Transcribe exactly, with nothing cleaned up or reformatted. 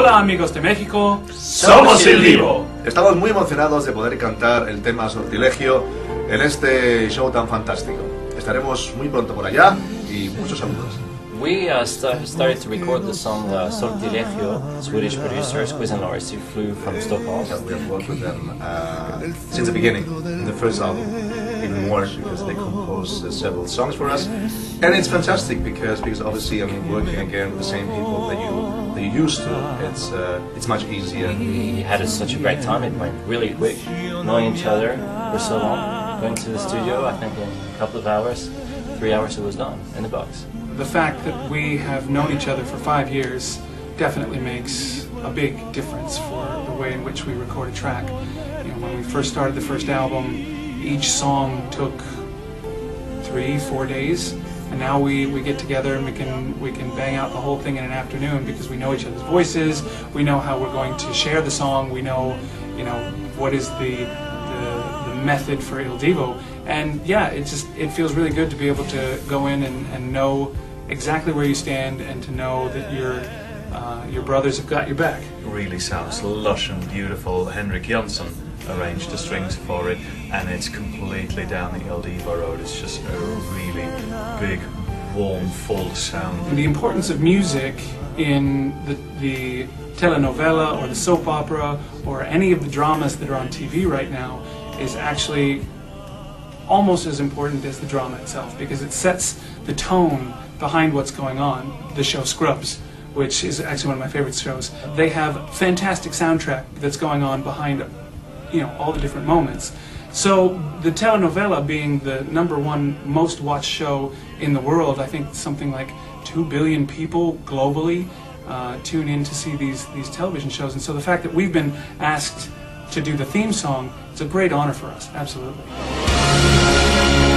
Hola amigos de México, somos Il Divo. Estamos muy emocionados de poder cantar el tema Sortilegio en este show tan fantástico. Estaremos muy pronto por allá y muchos saludos. We uh, st started to record the song uh, Sortilegio. Swedish producer Squiz and Norris, who flew from Stockholm. Yeah, we have worked with them uh, since the beginning, in the first album, even more because they composed uh, several songs for us, and it's fantastic because because obviously I mean working again with the same people that you that you used to, it's uh, it's much easier. We had a, such a great time. It went really quick, knowing each other for so long. Going to the studio, I think in a couple of hours, three hours it was done in the box. The fact that we have known each other for five years definitely makes a big difference for the way in which we record a track. You know, when we first started the first album, each song took three, four days, and now we, we get together and we can we can bang out the whole thing in an afternoon because we know each other's voices, we know how we're going to share the song, we know you know what is the the, the method for Il Divo, and yeah, it just it feels really good to be able to go in and, and know exactly where you stand and to know that your uh, your brothers have got your back. It really sounds lush and beautiful. Henrik Jönsson arranged the strings for it, and it's completely down the Il Divo road. It's just a really big, warm, full sound. And the importance of music in the, the telenovela or the soap opera or any of the dramas that are on T V right now is actually almost as important as the drama itself, because it sets the tone behind what's going on. The show Scrubs, which is actually one of my favorite shows, they have a fantastic soundtrack that's going on behind, you know, all the different moments. So the telenovela being the number one most watched show in the world, I think something like two billion people globally uh, tune in to see these these television shows, and so the fact that we've been asked to do the theme song, it's a great honor for us, absolutely.